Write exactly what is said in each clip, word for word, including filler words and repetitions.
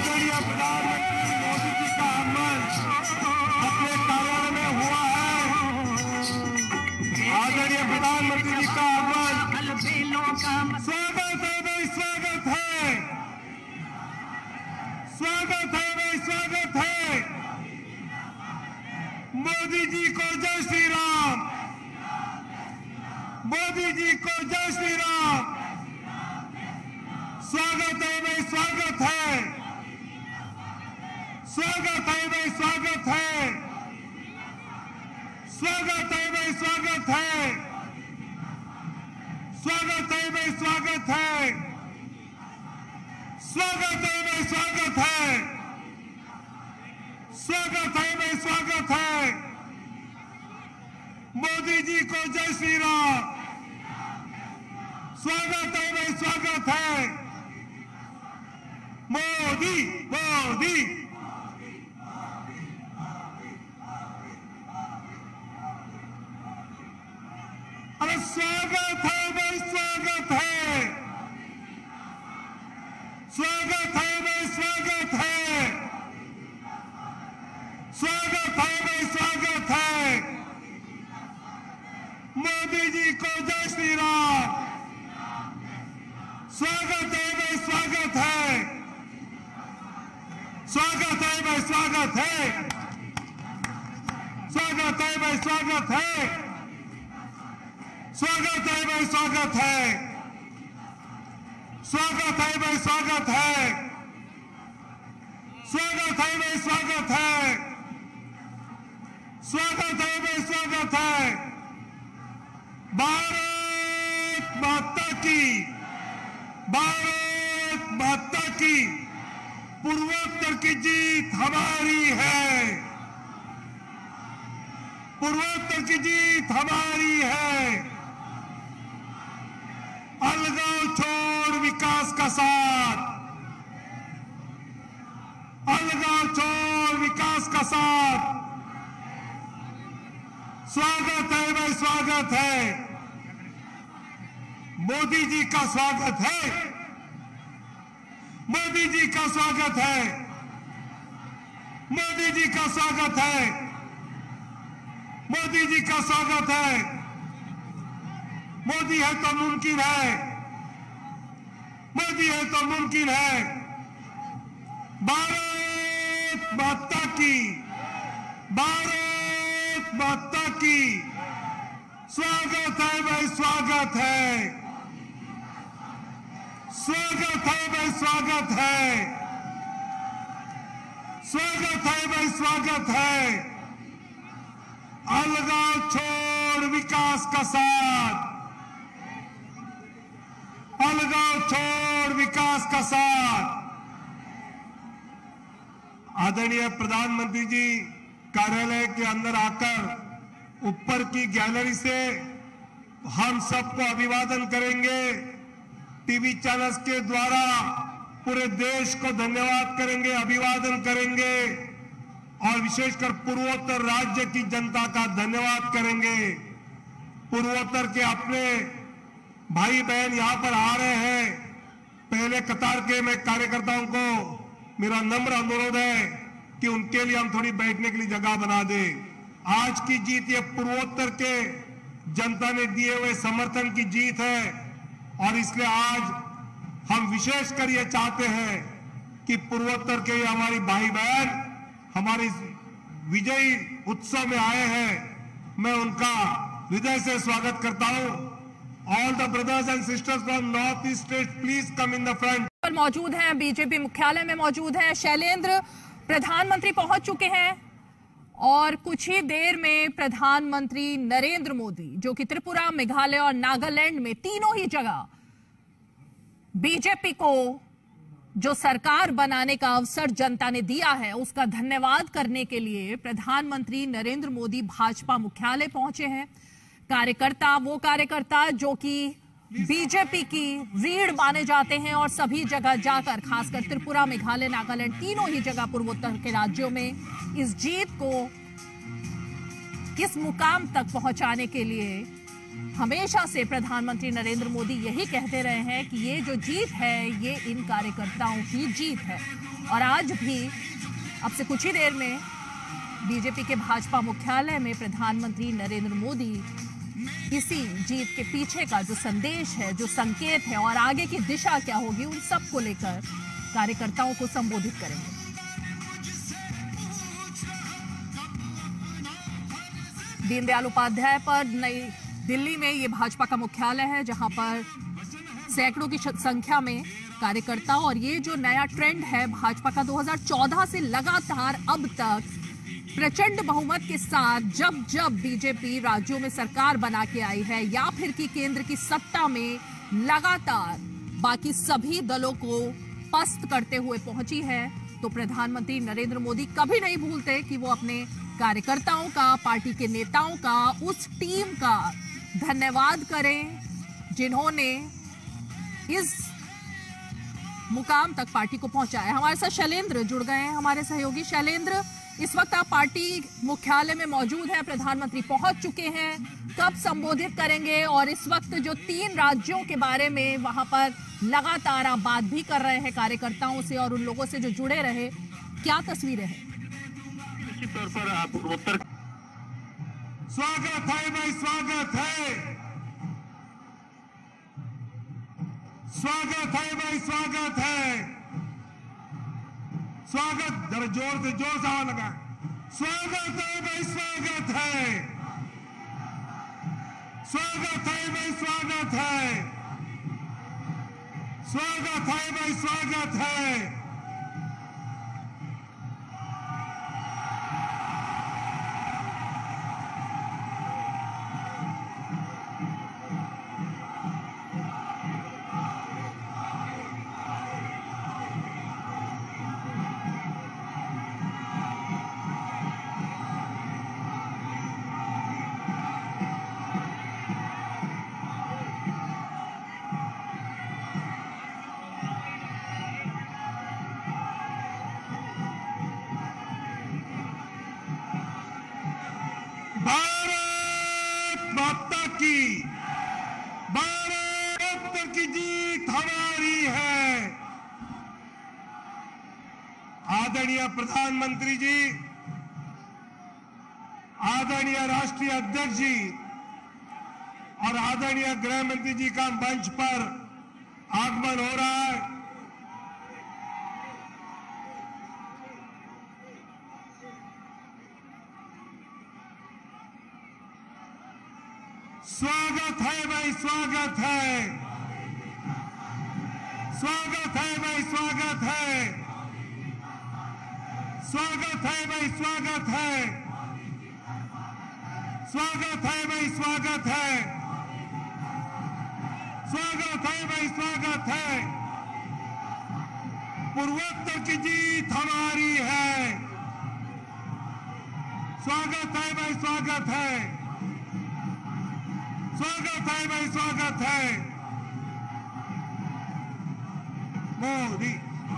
आदरणीय प्रधानमंत्री मोदी जी का आगमन अपने कार्यालय में हुआ है। आदरणीय प्रधानमंत्री जी का आगमन स्वागत है भाई, स्वागत है, स्वागत है भाई, स्वागत है। मोदी जी को जय श्री राम, मोदी जी को जय श्री राम। स्वागत है भाई, स्वागत है, स्वागत है भाई, स्वागत है, स्वागत है भाई, स्वागत है, स्वागत है भाई, स्वागत है, स्वागत है भाई, स्वागत है, स्वागत है भाई, स्वागत है। मोदी जी को जय श्री राम। स्वागत है भाई, स्वागत है। मोदी मोदी अरे स्वागत है भाई, स्वागत है, स्वागत है भाई, स्वागत है, स्वागत है भाई, स्वागत है। मोदी जी को जय श्री राम। स्वागत है भाई, स्वागत है, स्वागत है भाई, स्वागत है, स्वागत है भाई, स्वागत है, स्वागत है भाई, स्वागत है, स्वागत है भाई, स्वागत है, स्वागत है भाई, स्वागत है, स्वागत है भाई, स्वागत है। भारत माता की, भारत माता की। पूर्वोत्तर की जीत हमारी है, पूर्वोत्तर की जीत हमारी है। अलगाव छोड़ विकास का साथ, अलगाव छोड़ विकास का साथ। स्वागत है भाई, स्वागत है। मोदी जी का स्वागत है, मोदी जी का स्वागत है, मोदी जी का स्वागत है, मोदी जी का स्वागत है। मोदी है तो मुमकिन है, मोदी है तो मुमकिन है। भारत माता की, भारत माता की। स्वागत है भाई, स्वागत है, स्वागत है भाई, स्वागत है, स्वागत है भाई, स्वागत है। अलगाव छोड़ विकास का साथ, अलगाव छोड़ विकास का साथ। आदरणीय प्रधानमंत्री जी कार्यालय के अंदर आकर ऊपर की गैलरी से हम सबको अभिवादन करेंगे। टीवी चैनल्स के द्वारा पूरे देश को धन्यवाद करेंगे, अभिवादन करेंगे और विशेषकर पूर्वोत्तर राज्य की जनता का धन्यवाद करेंगे। पूर्वोत्तर के अपने भाई बहन यहां पर आ रहे हैं। पहले कतार के मैं कार्यकर्ताओं को मेरा नम्र अनुरोध है कि उनके लिए हम थोड़ी बैठने के लिए जगह बना दें। आज की जीत ये पूर्वोत्तर के जनता ने दिए हुए समर्थन की जीत है और इसलिए आज हम विशेषकर ये चाहते हैं कि पूर्वोत्तर के हमारी भाई बहन हमारी विजयी उत्सव में आए हैं। मैं उनका हृदय से स्वागत करता हूं। All the brothers and sisters from north east state please come in the front. पर मौजूद हैं, बीजेपी मुख्यालय में मौजूद हैं शैलेंद्र। प्रधानमंत्री पहुंच चुके हैं और कुछ ही देर में प्रधानमंत्री नरेंद्र मोदी, जो कि त्रिपुरा, मेघालय और नागालैंड में तीनों ही जगह बीजेपी को जो सरकार बनाने का अवसर जनता ने दिया है उसका धन्यवाद करने के लिए प्रधानमंत्री नरेंद्र मोदी भाजपा मुख्यालय पहुंचे हैं। कार्यकर्ता, वो कार्यकर्ता जो कि बीजेपी की रीढ़ माने जाते हैं और सभी जगह जाकर, खासकर त्रिपुरा, मेघालय, नागालैंड, तीनों ही जगह पूर्वोत्तर के राज्यों में इस जीत को किस मुकाम तक पहुंचाने के लिए हमेशा से प्रधानमंत्री नरेंद्र मोदी यही कहते रहे हैं कि ये जो जीत है ये इन कार्यकर्ताओं की जीत है। और आज भी अब से कुछ ही देर में बीजेपी के भाजपा मुख्यालय में प्रधानमंत्री नरेंद्र मोदी इसी जीत के पीछे का जो संदेश है, जो संकेत है और आगे की दिशा क्या होगी, उन सब को लेकर कार्यकर्ताओं को संबोधित करेंगे। दीनदयाल उपाध्याय पर नई दिल्ली में ये भाजपा का मुख्यालय है, जहां पर सैकड़ों की संख्या में कार्यकर्ता, और ये जो नया ट्रेंड है भाजपा का दो हज़ार चौदह से लगातार अब तक प्रचंड बहुमत के साथ जब जब बीजेपी राज्यों में सरकार बना के आई है या फिर कि केंद्र की सत्ता में लगातार बाकी सभी दलों को पस्त करते हुए पहुंची है, तो प्रधानमंत्री नरेंद्र मोदी कभी नहीं भूलते कि वो अपने कार्यकर्ताओं का, पार्टी के नेताओं का, उस टीम का धन्यवाद करें जिन्होंने इस मुकाम तक पार्टी को पहुंचाया। हमारे साथ शैलेंद्र जुड़ गए हैं, हमारे सहयोगी। शैलेंद्र, इस वक्त आप पार्टी मुख्यालय में मौजूद हैं, प्रधानमंत्री पहुंच चुके हैं, कब संबोधित करेंगे? और इस वक्त जो तीन राज्यों के बारे में वहां पर लगातार आप बात भी कर रहे हैं कार्यकर्ताओं से और उन लोगों से जो जुड़े रहे, क्या तस्वीरें हैं? निश्चित तौर पर आप उत्तर स्वागत है भाई, स्वागत है, स्वागत है भाई, स्वागत है, स्वागत। जरा जोर से, जोर से आवाज लगा। स्वागत है भाई, स्वागत है, स्वागत है भाई, स्वागत है, स्वागत है भाई, स्वागत है। भारत माता की, भारत माता की जीत हमारी है। आदरणीय प्रधानमंत्री जी, आदरणीय राष्ट्रीय अध्यक्ष जी और आदरणीय गृह मंत्री जी का मंच पर आगमन हो रहा है। स्वागत है भाई, स्वागत है, स्वागत है भाई, स्वागत है, स्वागत है भाई, स्वागत है, स्वागत है भाई, स्वागत है, स्वागत है भाई, स्वागत है। पूर्वोत्तर की जीत हमारी है। स्वागत है भाई, स्वागत है, स्वागत है भाई, स्वागत है। मोदी,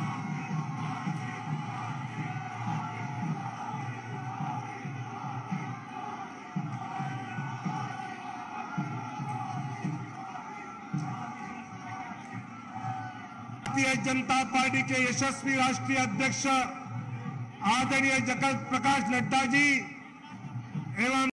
भारतीय जनता पार्टी के यशस्वी राष्ट्रीय अध्यक्ष आदरणीय जगत प्रकाश नड्डा जी एवं